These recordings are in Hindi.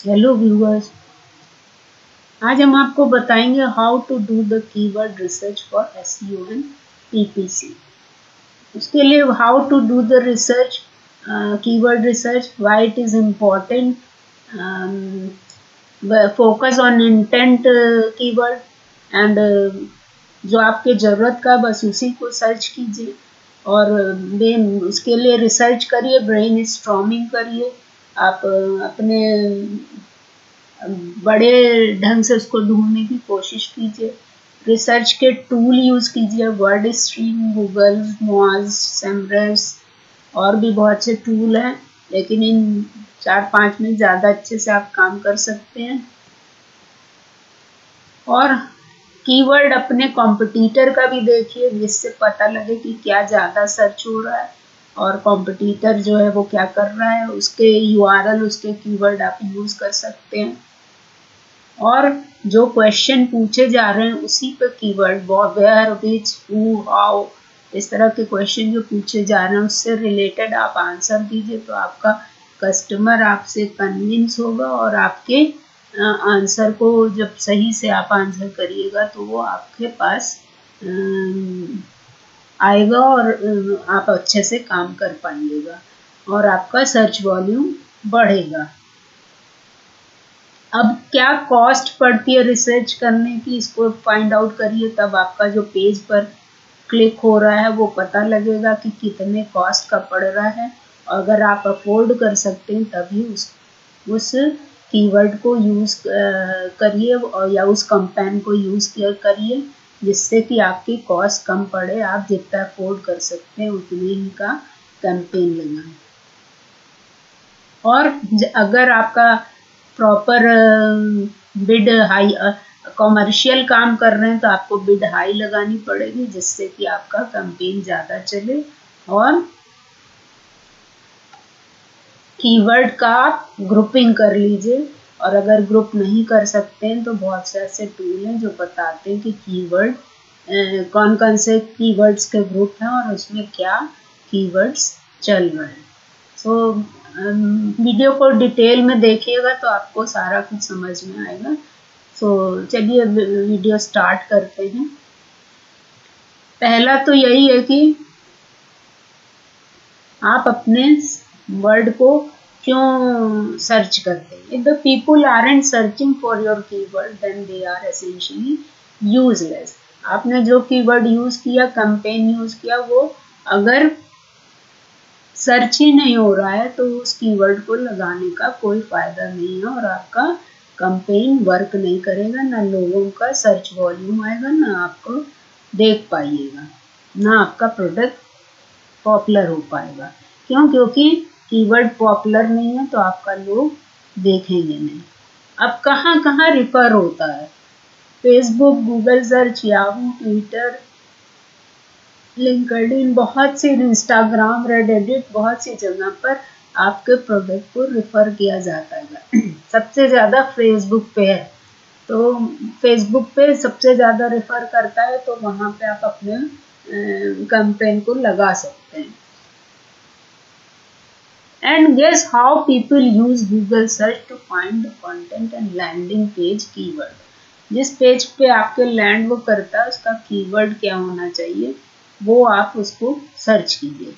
हेलो व्यूअर्स, आज हम आपको बताएंगे how to do the keyword research for SEO and PPC. उसके लिए how to do the research, keyword research, why it is important, focus on intent keyword and जो आपके ज़रूरत का बस उसी को सर्च कीजिए और उसके लिए रिसर्च करिए, ब्रेन स्टॉर्मिंग करिए। आप अपने बड़े ढंग से उसको ढूंढने की कोशिश कीजिए। रिसर्च के टूल यूज़ कीजिए, word stream, Google, Moz, Semrush और भी बहुत से टूल हैं, लेकिन इन 4-5 में ज़्यादा अच्छे से आप काम कर सकते हैं। और कीवर्ड अपने कॉम्पिटिटर का भी देखिए, जिससे पता लगे कि क्या ज़्यादा सर्च हो रहा है और कॉम्पिटिटर जो है वो क्या कर रहा है। उसके यूआरएल, उसके कीवर्ड आप यूज़ कर सकते हैं। और जो क्वेश्चन पूछे जा रहे हैं उसी पे keyword, where, which, who, how, इस तरह के क्वेश्चन जो पूछे जा रहे हैं उससे रिलेटेड आप आंसर दीजिए, तो आपका कस्टमर आपसे कन्विंस होगा और आपके आंसर को जब सही से आप आंसर करिएगा तो वो आपके पास आएगा और आप अच्छे से काम कर पाइएगा और आपका सर्च वॉल्यूम बढ़ेगा। अब क्या कॉस्ट पड़ती है रिसर्च करने की, इसको फाइंड आउट करिए, तब आपका जो पेज पर क्लिक हो रहा है वो पता लगेगा कि कितने कॉस्ट का पड़ रहा है। अगर आप अफोर्ड कर सकते हैं तभी उस कीवर्ड को यूज़ करिए या उस कैंपेन को यूज़ करिए, जिससे कि आपकी कॉस्ट कम पड़े। आप जितना अफोर्ड कर सकते हैं उतने ही का कैंपेन लगाएं। और अगर आपका प्रॉपर बिड हाई, कॉमर्शियल काम कर रहे हैं तो आपको बिड हाई लगानी पड़ेगी, जिससे कि आपका कैंपेन ज़्यादा चले। और कीवर्ड का आप ग्रुपिंग कर लीजिए, और अगर ग्रुप नहीं कर सकते हैं तो बहुत से ऐसे टूल हैं जो बताते हैं कि कीवर्ड कौन कौन से कीवर्ड्स के ग्रुप हैं और उसमें क्या कीवर्ड्स चल रहे हैं। सो वीडियो को डिटेल में देखिएगा तो आपको सारा कुछ समझ में आएगा। सो चलिए वीडियो स्टार्ट करते हैं। पहला तो यही है कि आप अपने वर्ड को क्यों सर्च करते हैं। If the people aren't searching for your keyword then they are essentially useless. आपने जो कीवर्ड यूज किया, कैंपेन यूज किया, वो अगर सर्च ही नहीं हो रहा है तो उस कीवर्ड को लगाने का कोई फायदा नहीं है और आपका कैंपेन वर्क नहीं करेगा, ना लोगों का सर्च वॉल्यूम आएगा, ना आपको देख पाइएगा, ना आपका प्रोडक्ट पॉपुलर हो पाएगा। क्यों? क्योंकि कीवर्ड पॉपुलर नहीं है तो आपका लोग देखेंगे नहीं। अब कहाँ कहाँ रिफर होता है? Facebook, Google search, Yahoo, Twitter, LinkedIn, बहुत सी, इंस्टाग्राम, रेडिट, बहुत सी जगह पर आपके प्रोडक्ट को रिफर किया जाता है। सबसे ज़्यादा फेसबुक पे है, तो फेसबुक पे सबसे ज़्यादा रेफर करता है, तो वहाँ पे आप अपने कैंपेन को लगा सकते हैं। And guess how people use Google search to find the content and landing page keyword. जिस पेज पे आपके लैंड वो करता है उसका कीवर्ड क्या होना चाहिए, वो आप उसको सर्च कीजिए।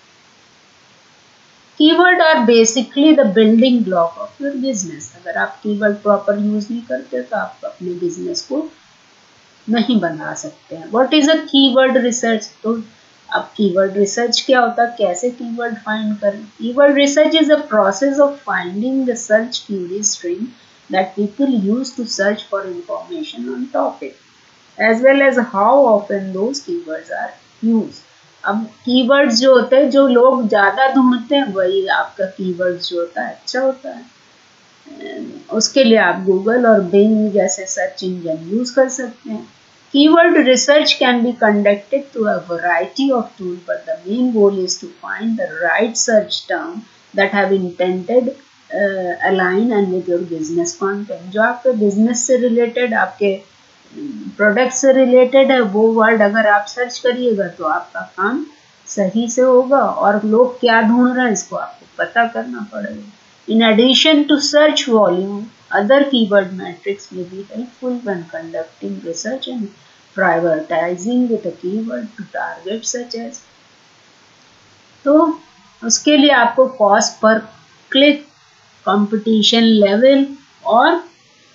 Keyword are basically the building block of your business. अगर आप कीवर्ड प्रॉपर यूज नहीं करते तो आप अपने बिजनेस को नहीं बना सकते हैं। What is a keyword research? तो अब कीवर्ड रिसर्च क्या होता है, कैसे कीवर्ड फाइंड करें? Keyword research is a process of finding the search query string that people use to search for information on topic as well as how often those keywords are use. अब कीवर्ड्स जो होते हैं, जो लोग ज़्यादा ढूंढते हैं, वही आपका कीवर्ड्स जो होता है अच्छा होता है। उसके लिए आप गूगल और बिंग जैसे सर्च इंजन यूज कर सकते हैं। Keyword research can be conducted through a variety of tools, but the main goal is to find the right search term that have intended align and with your business content. जो आपके business से related, आपके product से related है, वो word अगर आप search करिएगा तो आपका काम सही से होगा। और लोग क्या ढूंढ रहे हैं इसको आपको पता करना पड़ेगा। In addition to search volume, other keyword metrics may be helpful when conducting research and prioritizing with a keyword to target such as. तो उसके लिए आपको कॉस्ट पर क्लिक, कंपटीशन लेवल और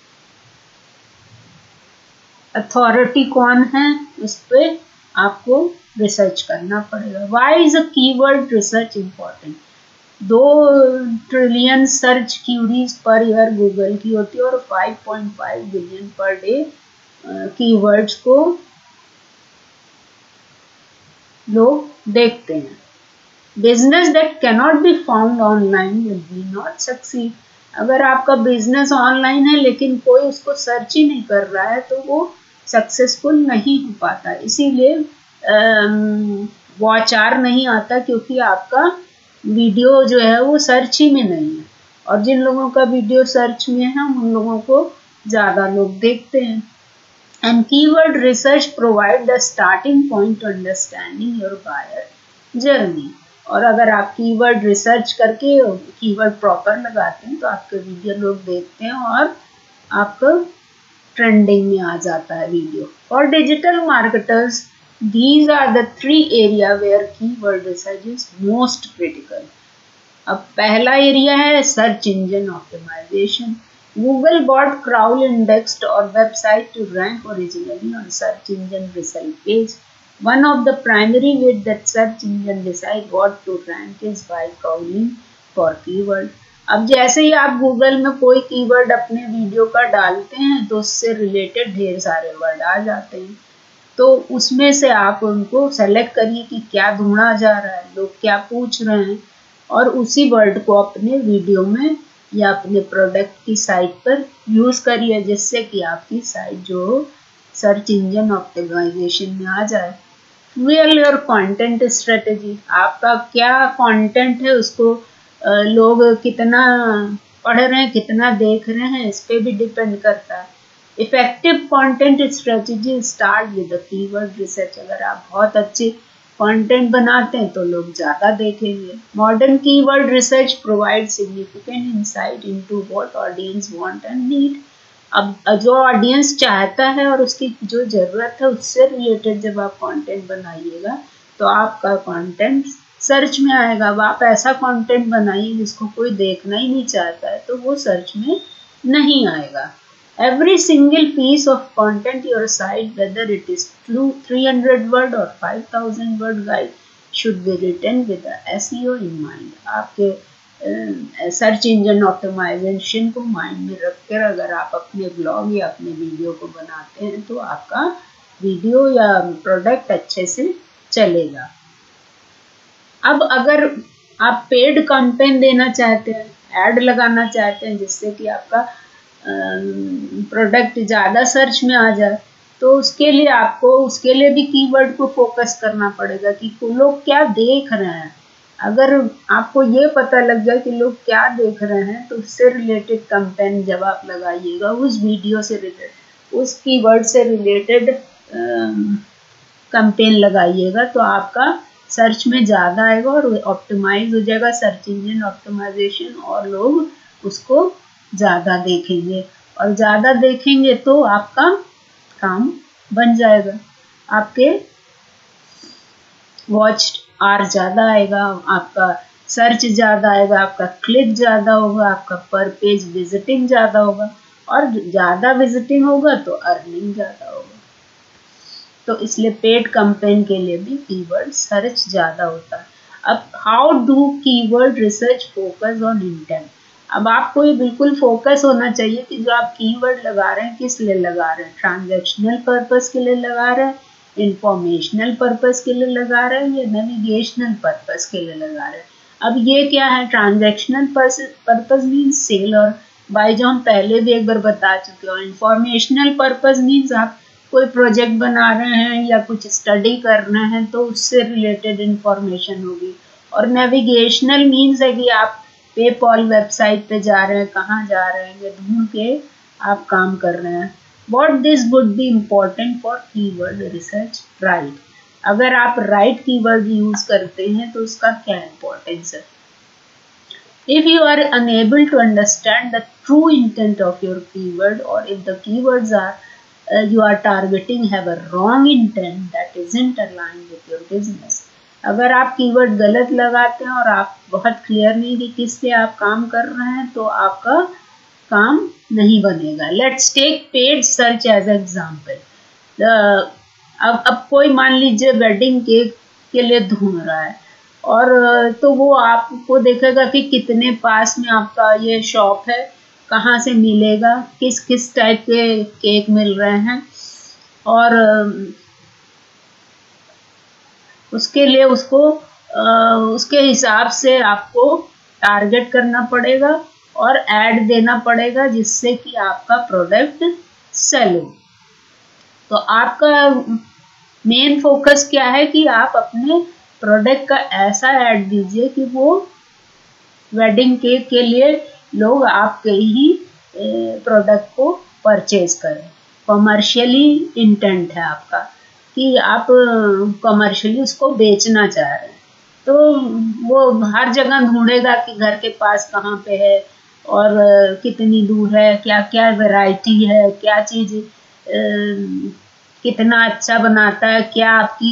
अथॉरिटी कौन है उस पर आपको रिसर्च करना पड़ेगा. Why is a keyword research important? 2 trillion search queries per year Google की होती है और 5.5 बिलियन पर डे कीवर्ड्स को लोग देखते हैं. Business that cannot be found online will be not succeed. अगर आपका बिजनेस ऑनलाइन है लेकिन कोई उसको सर्च ही नहीं कर रहा है तो वो सक्सेसफुल नहीं हो पाता. इसीलिए वॉच आवर नहीं आता क्योंकि आपका वीडियो जो है वो सर्च ही में नहीं है. और जिन लोगों का वीडियो सर्च में है उन लोगों को ज़्यादा लोग देखते हैं. And keyword research provide the starting point to understanding your buyer journey. और अगर आप कीवर्ड रिसर्च करके कीवर्ड प्रॉपर लगाते हैं तो आपके वीडियो लोग देखते हैं और आपका ट्रेंडिंग में आ जाता है video. For digital marketers these are the 3 area where keyword research is most critical. अब पहला एरिया है search engine optimisation. Google bought crawl indexed or website to rank originally on search engine result page. One of the primary ways that search engine decide what to rank is by crawling for keyword. अब जैसे ही आप गूगल में कोई कीवर्ड अपने वीडियो का डालते हैं तो उससे रिलेटेड ढेर सारे वर्ड आ जाते हैं. तो उसमें से आप उनको सेलेक्ट करिए कि क्या ढूंढा जा रहा है, लोग क्या पूछ रहे हैं और उसी वर्ड को अपने वीडियो में या अपने प्रोडक्ट की साइट पर यूज़ करिए जिससे कि आपकी साइट जो सर्च इंजन ऑप्टिमाइजेशन में आ जाए. Where your content strategy. आपका क्या कंटेंट है उसको लोग कितना पढ़ रहे हैं, कितना देख रहे हैं, इस पर भी डिपेंड करता है. Effective content strategy start with keyword research. अगर आप बहुत अच्छे कंटेंट बनाते हैं तो लोग ज़्यादा देखेंगे. Modern keyword research provide significant insight into what audience want and need. अब जो ऑडियंस चाहता है और उसकी जो ज़रूरत है उससे रिलेटेड जब आप कंटेंट बनाइएगा तो आपका कंटेंट सर्च में आएगा. अब आप ऐसा कंटेंट बनाइए जिसको कोई देखना ही नहीं चाहता है तो वो सर्च में नहीं आएगा. Every single piece of content your site, whether it is 300 word or 5000 word guide, should be written with the SEO in mind. आपके सर्च इंजन ऑप्टिमाइजेशन को माइंड में रखकर अगर आप अपने ब्लॉग या अपने वीडियो को बनाते हैं तो आपका वीडियो या प्रोडक्ट अच्छे से चलेगा. अब अगर आप पेड कैंपेन देना चाहते हैं, ऐड लगाना चाहते हैं जिससे कि आपका प्रोडक्ट ज़्यादा सर्च में आ जाए तो उसके लिए आपको उसके लिए भी कीवर्ड को फोकस करना पड़ेगा कि लोग क्या देख रहे हैं. अगर आपको ये पता लग जाए कि लोग क्या देख रहे हैं तो उससे रिलेटेड कैंपेन जब आप लगाइएगा उस वीडियो से रिलेटेड उस कीवर्ड से रिलेटेड कैंपेन लगाइएगा तो आपका सर्च में ज़्यादा आएगा और ऑप्टिमाइज हो जाएगा सर्च इंजन ऑप्टिमाइजेशन और लोग उसको ज़्यादा देखेंगे और ज़्यादा देखेंगे तो आपका काम बन जाएगा. आपके वॉच आवर ज़्यादा आएगा, आपका सर्च ज़्यादा आएगा, आपका क्लिक ज़्यादा होगा, आपका पर पेज विजिटिंग ज़्यादा होगा और ज़्यादा विजिटिंग होगा तो अर्निंग ज़्यादा होगा. तो इसलिए पेड कैंपेन के लिए भी कीवर्ड सर्च ज़्यादा होता है. अब how do keyword research focus on intent. अब आपको ये बिल्कुल फोकस होना चाहिए कि जो आप कीवर्ड लगा रहे हैं किस लिए लगा रहे हैं. ट्रांजैक्शनल पर्पस के लिए लगा रहे हैं, इंफॉर्मेशनल पर्पस के लिए लगा रहे हैं या नेविगेशनल पर्पस के लिए लगा रहे हैं. अब ये क्या है, ट्रांजैक्शनल पर्पस मीन्स सेल और बाय जो हम पहले भी एक बार बता चुके हो. इंफॉर्मेशनल पर्पस मीन्स आप कोई प्रोजेक्ट बना रहे हैं या कुछ स्टडी कर रहे हैं तो उससे रिलेटेड इंफॉर्मेशन होगी. और नेविगेशनल मीन्स है कि आप पेपॉल वेबसाइट पे जा रहे हैं, कहाँ जा रहे हैं ये ढूंढ के आप काम कर रहे हैं. What this would be important for keyword research. Right, अगर आप राइट कीवर्ड यूज करते हैं तो उसका क्या इम्पोर्टेंस है. If you are unable to understand the true intent of your keyword, or if the keywords you are targeting have a wrong intent that isn't aligned with your business, अगर आप कीवर्ड गलत लगाते हैं और आप बहुत क्लियर नहीं कि किस लिए आप काम कर रहे हैं, तो आपका काम नहीं बनेगा. Let's take paid search as example. अब कोई मान लीजिए वेडिंग केक के लिए ढूंढ रहा है, और तो वो आपको देखेगा कि कितने पास में आपका ये शॉप है, कहाँ से मिलेगा, किस किस टाइप के केक मिल रहे हैं, और उसके लिए उसको उसके हिसाब से आपको टारगेट करना पड़ेगा और ऐड देना पड़ेगा, जिससे कि आपका प्रोडक्ट सेल हो. तो आपका मेन फोकस क्या है कि आप अपने प्रोडक्ट का ऐसा ऐड दीजिए कि वो वेडिंग केक के लिए लोग आपके ही प्रोडक्ट को परचेज करें. कमर्शियली इंटेंट है आपका कि आप कमर्शियली उसको बेचना चाह रहे हैं, तो वो हर जगह ढूंढेगा कि घर के पास कहाँ पे है और कितनी दूर है, क्या क्या वैरायटी है, क्या चीज़ कितना अच्छा बनाता है, क्या आपकी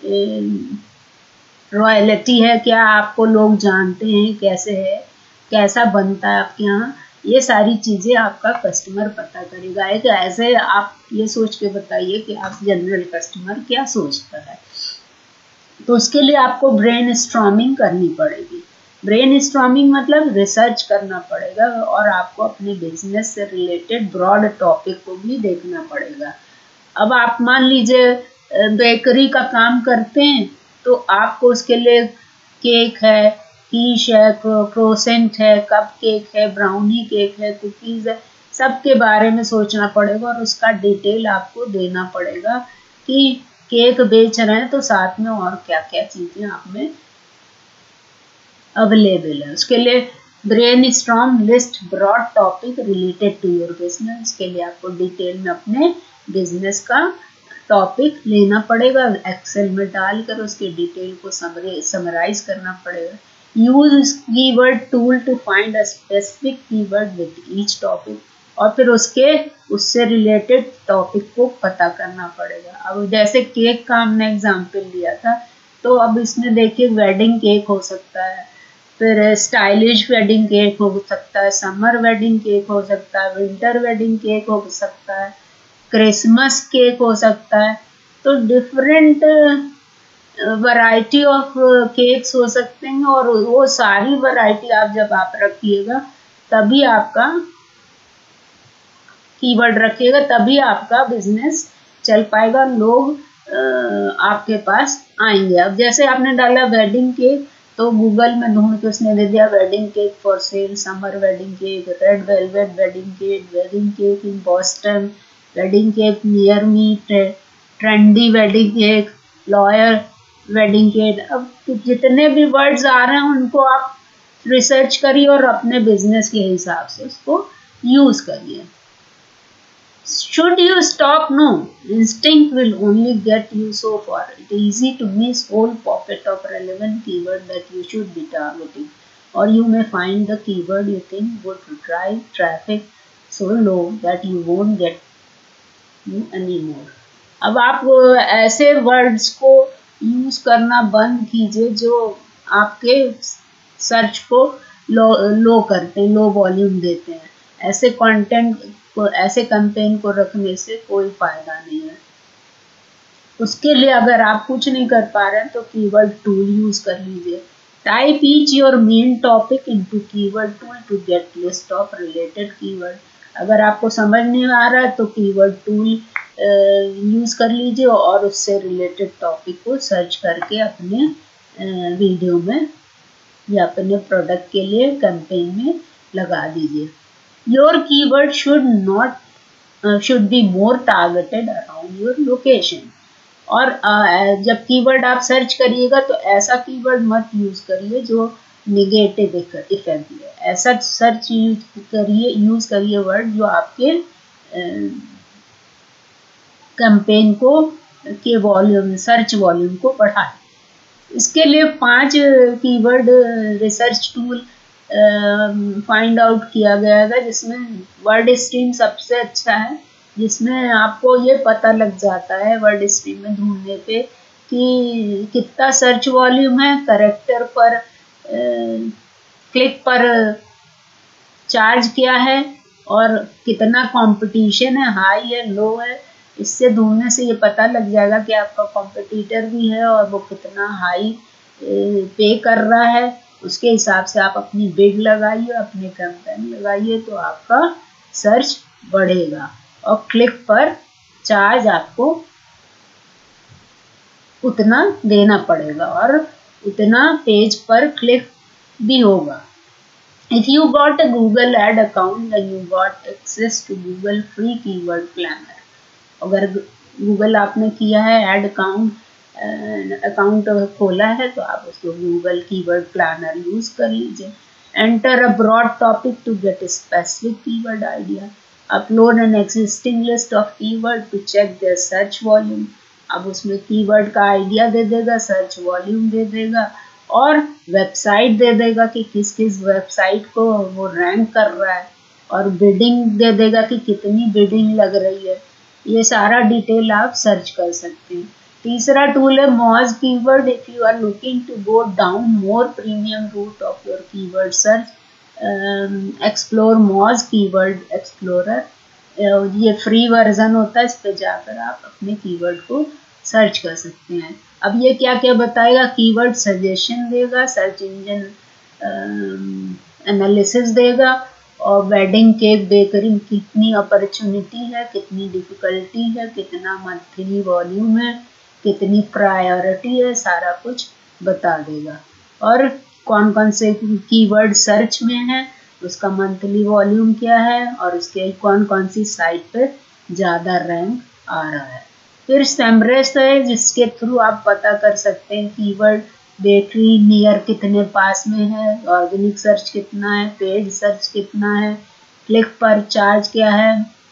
रॉयल्टी है, क्या आपको लोग जानते हैं, कैसे है, कैसा बनता है आपके यहाँ, ये सारी चीज़ें आपका कस्टमर पता करेगा. एक ऐसे आप ये सोच के बताइए कि आप जनरल कस्टमर क्या सोचता है. तो उसके लिए आपको ब्रेन स्टॉर्मिंग करनी पड़ेगी. ब्रेन स्टॉर्मिंग मतलब रिसर्च करना पड़ेगा, और आपको अपने बिजनेस से रिलेटेड ब्रॉड टॉपिक को भी देखना पड़ेगा. अब आप मान लीजिए बेकरी का काम करते हैं, तो आपको उसके लिए केक है, कीश है, क्रोसेंट है, कप केक है, ब्राउनी केक है, कुकीज़ है, सबके बारे में सोचना पड़ेगा और उसका डिटेल आपको देना पड़ेगा कि केक बेच रहे हैं तो साथ में और क्या क्या चीज़ें आप में अवेलेबल है. उसके लिए brainstorm list broad topic related to your business. उसके लिए आपको डिटेल में अपने बिजनेस का टॉपिक लेना पड़ेगा, एक्सेल में डालकर उसके डिटेल को समराइज करना पड़ेगा. Use keyword tool to find a specific keyword with each topic, और फिर उससे रिलेटेड टॉपिक को पता करना पड़ेगा. अब जैसे केक का हमने एग्जाम्पल दिया था, तो अब इसमें देखिए वेडिंग केक हो सकता है, फिर स्टाइलिश वेडिंग केक हो सकता है, समर वेडिंग केक हो सकता है, विंटर वेडिंग केक हो सकता है, क्रिसमस केक हो सकता है. तो डिफरेंट वैरायटी ऑफ केक्स हो सकते हैं, और वो सारी वैरायटी जब आप रखिएगा, तभी आपका कीवर्ड रखिएगा, तभी आपका बिजनेस चल पाएगा, लोग आपके पास आएंगे. अब जैसे आपने डाला वेडिंग केक, तो गूगल में ढूंढ के उसने दे दिया wedding cake for sale, summer wedding cake, red velvet wedding cake in Boston, wedding cake near me, trendy wedding cake, lawyer wedding cake. अब जितने भी वर्ड्स आ रहे हैं उनको आप रिसर्च करिए और अपने बिजनेस के हिसाब से उसको यूज करिए. Should you stop? No. Instinct will only get you so far. It is easy to miss whole pocket of relevant keyword that you should be targeting. Or you may find the keyword you think would drive traffic so low that you won't get you anymore. अब आप ऐसे वर्ड्स को यूज करना बंद कीजिए जो आपके सर्च को लो करते हैं, लो वॉल्यूम देते हैं. ऐसे कंटेंट ऐसे कैंपेन को रखने से कोई फायदा नहीं है. उसके लिए अगर आप कुछ नहीं कर पा रहे हैं तो कीवर्ड टूल यूज कर लीजिए. Type each your main topic into keyword tool to get list of related keyword. अगर आपको समझ नहीं आ रहा है तो कीवर्ड टूल यूज कर लीजिए और उससे रिलेटेड टॉपिक को सर्च करके अपने वीडियो में या अपने प्रोडक्ट के लिए कैंपेन में लगा दीजिए. Your keyword should be more targeted around your location. और जब कीवर्ड आप सर्च करिएगा तो ऐसा कीवर्ड मत यूज करिए जो निगेटिव इफेक्ट है. ऐसा सर्च यूज करिए वर्ड जो आपके कैंपेन को के वॉल्यूम, सर्च वॉल्यूम को बढ़ाए. इसके लिए 5 keyword research tool find out किया गया था, जिसमें वर्ड स्ट्रीम सबसे अच्छा है, जिसमें आपको ये पता लग जाता है वर्ड स्ट्रीम में ढूंढने पे कि कितना सर्च वॉल्यूम है, करेक्टर पर क्लिक पर चार्ज क्या है, और कितना कंपटीशन है, हाई है लो है। इससे ढूंढने से ये पता लग जाएगा कि आपका कॉम्पिटिटर भी है और वो कितना हाई पे कर रहा है। उसके हिसाब से आप अपनी बिड लगाइए, अपने कैंपेन लगाइए, तो आपका सर्च बढ़ेगा और क्लिक पर चार्ज आपको उतना देना पड़ेगा और उतना पेज पर क्लिक भी होगा। If you got a Google ad account, then you got access to Google free keyword planner. अगर गूगल आपने किया है एड अकाउंट खोला है तो आप उसको गूगल कीवर्ड प्लानर यूज कर लीजिए। Enter a broad topic to get specific keyword idea. Upload an existing list of keyword to check their search volume. अब उसमें कीवर्ड का आइडिया दे देगा, सर्च वॉल्यूम दे देगा और वेबसाइट दे देगा कि किस किस वेबसाइट को वो रैंक कर रहा है, और बिडिंग दे देगा कि कितनी बिडिंग लग रही है। ये सारा डिटेल आप सर्च कर सकते हैं। तीसरा टूल है Moz keyword. If you are looking to go down more premium route of your keyword search, explore Moz keyword explorer. ये फ्री वर्जन होता है, इस पे जाकर आप अपने कीवर्ड को सर्च कर सकते हैं। अब ये क्या क्या बताएगा, कीवर्ड सजेशन देगा, सर्च इंजन एनालिसिस देगा, और वेडिंग केक बेकरी कितनी अपॉर्चुनिटी है, कितनी डिफिकल्टी है, कितना मंथली वॉल्यूम है, कितनी प्रायोरिटी है, सारा कुछ बता देगा। और कौन कौन से कीवर्ड सर्च में है, उसका मंथली वॉल्यूम क्या है, और उसके कौन कौन सी साइट पे ज़्यादा रैंक आ रहा है। फिर सेमरेस्ट है, जिसके थ्रू आप पता कर सकते हैं कीवर्ड बेकरी नियर कितने पास में है, ऑर्गेनिक सर्च कितना है, पेड सर्च कितना है, क्लिक पर चार्ज क्या है,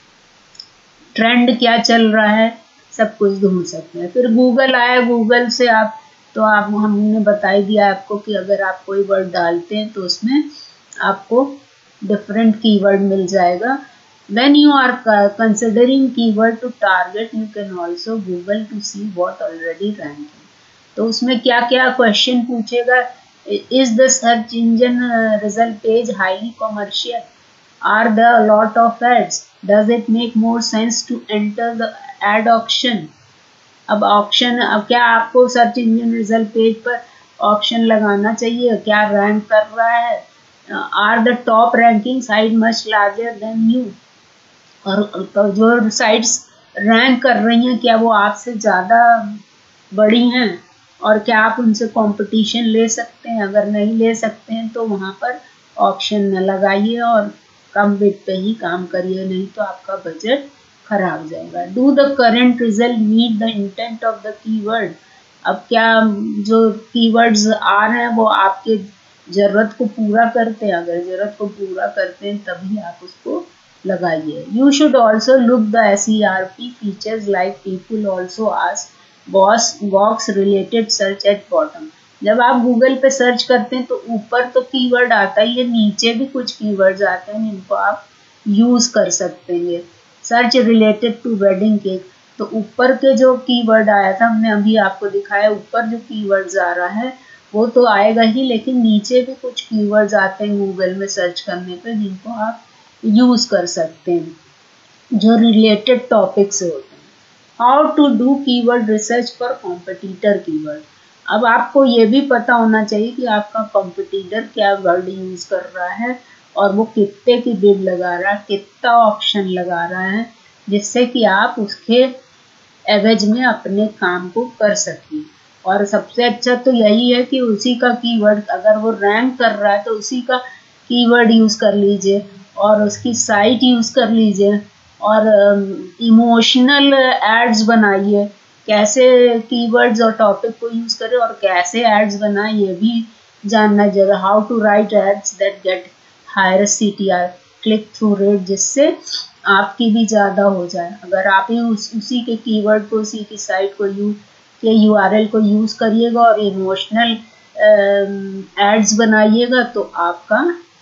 ट्रेंड क्या चल रहा है, सब कुछ ढूंढ सकते हैं। फिर गूगल आया, गूगल से आप हमने बता ही दिया आपको कि अगर आप कोई वर्ड डालते हैं तो उसमें आपको डिफरेंट कीवर्ड मिल जाएगा। When you are considering keyword to target, you can also Google to see what already ranking. तो उसमें क्या क्या क्वेश्चन पूछेगा, is the search engine result page highly commercial, are there a lot of ads, does it make more sense to enter the ad auction। अब ऑप्शन, अब क्या आपको सर्च इंजन रिजल्ट पेज पर ऑप्शन लगाना चाहिए, क्या रैंक कर रहा है, are the top ranking site much larger than you, और जो साइट्स रैंक कर रही हैं क्या वो आपसे ज़्यादा बड़ी हैं, और क्या आप उनसे कंपटीशन ले सकते हैं। अगर नहीं ले सकते हैं तो वहाँ पर ऑप्शन न लगाइए और कम बिड पे ही काम करिए, नहीं तो आपका बजट खराब हो जाएगा। Do the current result meet the intent of the keyword. अब क्या जो कीवर्ड्स आ रहे हैं वो आपके ज़रूरत को पूरा करते हैं, अगर ज़रूरत को पूरा करते हैं तभी आप उसको लगाइए। You should also look the SERP features like people also ask box related search at bottom। जब आप गूगल पे सर्च करते हैं तो ऊपर तो कीवर्ड आता ही है, नीचे भी कुछ कीवर्ड्स आते हैं जिनको आप यूज कर सकते हैं। Search related to wedding cake, तो ऊपर के जो कीवर्ड आया था हमने अभी आपको दिखाया, ऊपर जो कीवर्ड्स आ रहा है वो तो आएगा ही, लेकिन नीचे भी कुछ कीवर्ड्स आते हैं गूगल में सर्च करने पे जिनको आप यूज कर सकते हैं, जो रिलेटेड टॉपिक से होते हैं। How to do keyword research for competitor keyword. अब आपको ये भी पता होना चाहिए कि आपका कॉम्पिटिटर क्या वर्ड यूज कर रहा है और वो कितने की बिड लगा रहा है, कितना ऑप्शन लगा रहा है, जिससे कि आप उसके एवज में अपने काम को कर सकें। और सबसे अच्छा तो यही है कि उसी का कीवर्ड, अगर वो रैंक कर रहा है तो उसी का कीवर्ड यूज कर लीजिए और उसकी साइट यूज कर लीजिए, और इमोशनल एड्स बनाइए। कैसे कीवर्ड्स और टॉपिक को यूज करें और कैसे एड्स बनाएं ये भी जानना जरूरी। How to write ads that get higher CTR click through rate, जिससे आपकी भी ज़्यादा हो जाए। अगर आप ही उसी के कीवर्ड को, उसी की साइट को के URL को यूज करिएगा और इमोशनल एड्स बनाइएगा तो आपका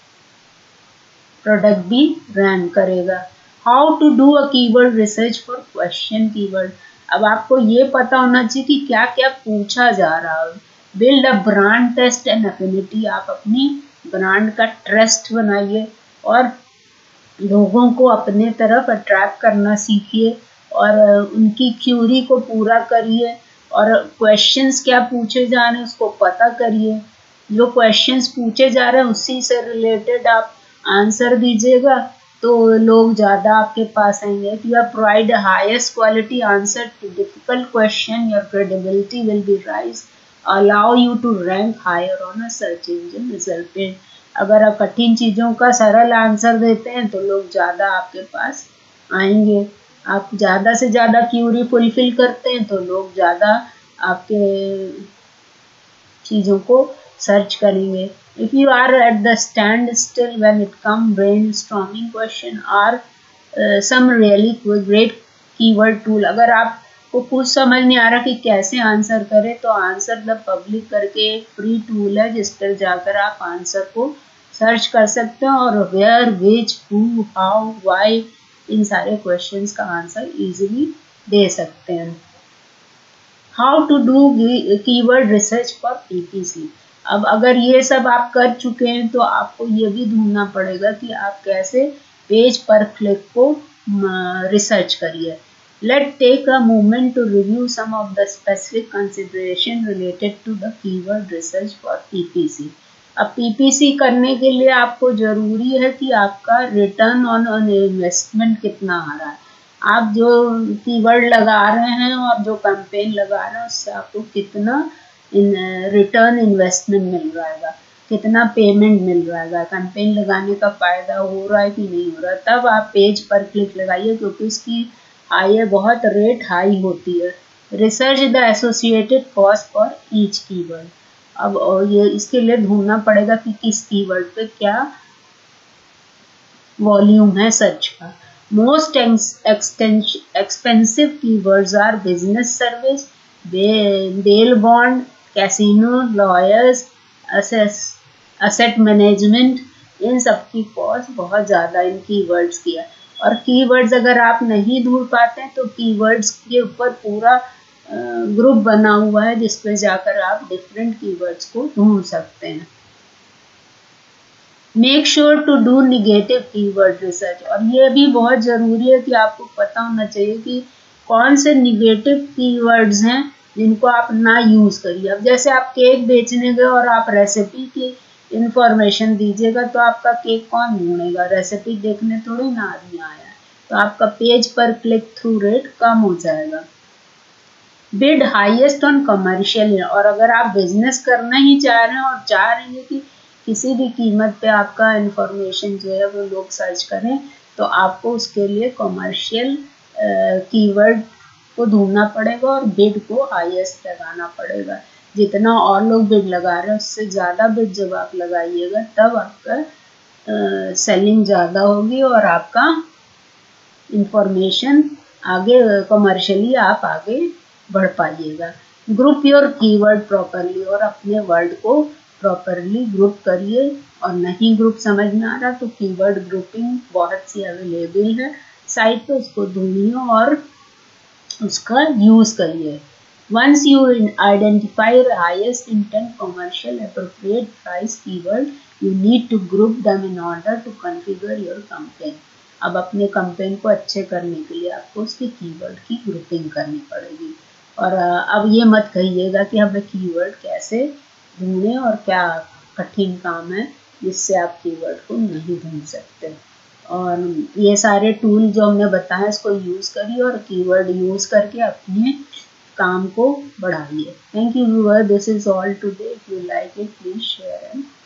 प्रोडक्ट भी रैंक करेगा। How to do a keyword research for question keyword. अब आपको ये पता होना चाहिए कि क्या क्या पूछा जा रहा है। Build a brand test and affinity. आप अपनी ब्रांड का ट्रस्ट बनाइए और लोगों को अपने तरफ अट्रैक्ट करना सीखिए और उनकी क्यूरी को पूरा करिए और क्वेश्चंस क्या पूछे जा रहे हैं उसको पता करिए। जो क्वेश्चंस पूछे जा रहे हैं उसी से रिलेटेड आप आंसर दीजिएगा तो लोग ज़्यादा आपके पास आएंगे। If you provide highest quality answer to difficult question, your credibility will be rise, allow you to rank higher on a search engine result page. अगर आप कठिन चीज़ों का सरल आंसर देते हैं तो लोग ज़्यादा आपके पास आएंगे। आप ज़्यादा से ज़्यादा क्यूरी फुलफिल करते हैं तो लोग ज़्यादा आपके चीज़ों को सर्च करेंगे। If you are at the standstill when it come brainstorming question are some really great keyword tool. अगर आपको कुछ समझ नहीं आ रहा कि कैसे आंसर करें तो आंसर द पब्लिक करके एक फ्री टूल है जिस पर जाकर आप आंसर को सर्च कर सकते हैं और where, which, who, how, why इन सारे क्वेश्चंस का आंसर इजीली दे सकते हैं। How to do keyword research for PPC. अब अगर ये सब आप कर चुके हैं तो आपको ये भी ढूंढना पड़ेगा कि आप कैसे पेज पर क्लिक को रिसर्च करिए। Let take a moment to review some of the specific consideration related to the keyword research for PPC. अब पीपीसी करने के लिए आपको जरूरी है कि आपका रिटर्न ऑन इन्वेस्टमेंट कितना आ रहा है। आप जो कीवर्ड लगा रहे हैं और जो कैंपेन लगा रहे हैं उससे आपको कितना रिटर्न इन्वेस्टमेंट मिल रहा है, कितना पेमेंट मिल रहा है, कैंपेन लगाने का फायदा हो रहा है कि नहीं हो रहा। तब आप पेज पर क्लिक लगाइए क्योंकि उसकी बहुत रेट हाई होती है। Research the associated cost for each keyword. अब ये इसके लिए ढूंढना पड़ेगा कि किस कीवर्ड पे क्या वॉल्यूम है सर्च का। Most expensive keywords are business service, bail bond, casino, lawyers, asset management। इन सब की कॉस्ट बहुत ज़्यादा इन कीवर्ड्स की है। और कीवर्ड्स अगर आप नहीं ढूंढ पाते हैं तो कीवर्ड्स के ऊपर पूरा ग्रुप बना हुआ है जिस पे जाकर आप डिफरेंट कीवर्ड्स को ढूंढ सकते हैं। Make sure to do negative keyword research. और ये भी बहुत ज़रूरी है कि आपको पता होना चाहिए कि कौन से निगेटिव कीवर्ड्स हैं जिनको आप ना यूज़ करिए। अब जैसे आप केक बेचने गए और आप रेसिपी की इंफॉर्मेशन दीजिएगा तो आपका केक कौन ढूंढेगा, रेसिपी देखने थोड़ी ना आदमी आया है, तो आपका पेज पर क्लिक थ्रू रेट कम हो जाएगा। Bid highest on commercial. और अगर आप बिजनेस करना ही चाह रहे हैं और चाह रहे हैं कि किसी भी कीमत पे आपका इंफॉर्मेशन जो है वो लोग सर्च करें तो आपको उसके लिए कमर्शियल कीवर्ड को ढूंढना पड़ेगा और बिड को हाईएस्ट लगाना पड़ेगा। जितना और लोग बिड लगा रहे हैं उससे ज़्यादा बिड जब आप लगाइएगा तब आपका सेलिंग ज़्यादा होगी और आपका इंफॉर्मेशन आगे कमर्शियली आप आगे बढ़ पाइएगा। Group your keyword properly. और अपने वर्ड को प्रॉपरली ग्रुप करिए। और नहीं ग्रुप समझ में आ रहा तो कीवर्ड ग्रुपिंग बहुत सी अवेलेबल है साइट पे, उसको ढूंढिए और उसका यूज़ करिए। Once you identify the highest intent commercial appropriate price keyword, you need to group them in order to configure your campaign। अब अपने कैंपेन को अच्छे करने के लिए आपको उसके कीवर्ड की ग्रुपिंग करनी पड़ेगी। और अब ये मत कहिएगा कि हमें कीवर्ड कैसे ढूंढें और क्या कठिन काम है जिससे आप कीवर्ड को नहीं ढूंढ सकते। और ये सारे टूल जो हमने बताया इसको यूज़ करिए और कीवर्ड यूज़ करके अपने काम को बढ़ाइए। Thank you viewer, this is all today. If you like it please share and